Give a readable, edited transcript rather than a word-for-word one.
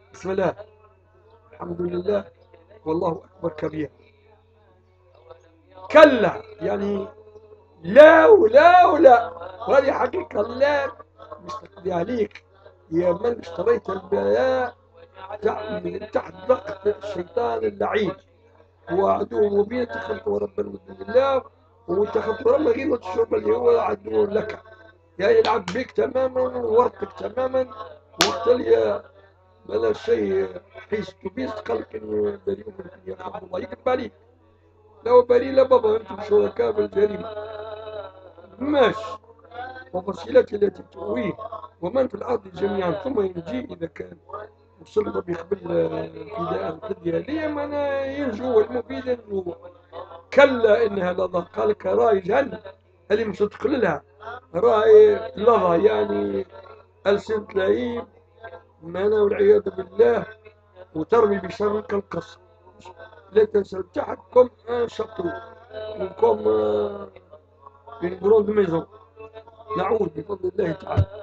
بسم الله، الحمد لله، والله أكبر كبير. كلا يعني لا ولا ولا، وهذه حقيقة لا مش تقضي عليك يا من اشتريت البلاء من تحت ضغط الشيطان اللعين. هو عدو مبين، اتخذته ربا من دون الله، واتخذته ربا غير الشرب اللي هو عدو لك، يعني يلعب بك تماما وورطك تماما. وقت اللي بلا شيء حيث تبيس قلبك انه بريء من ان يخاف الله يكذب عليك. لو بريء لا بابا انتم شركاء بالجريمه. ماشي. وفصيلته التي تؤويه ومن في الارض جميعا ثم ينجيه اذا كان وصل له بيقبل فداء الفدية ليه ما أنا ينجو المفيد ينجو. كلا انها لظى، قال لك راي جهنم اللي مش تقللها. راي لظى يعني ألسنة لعيب، معناه والعياذ بالله، وترمي بشر كالقصر. لا تنسى تحكم ان شابو وكم une grande maison. نعود بفضل الله تعالى.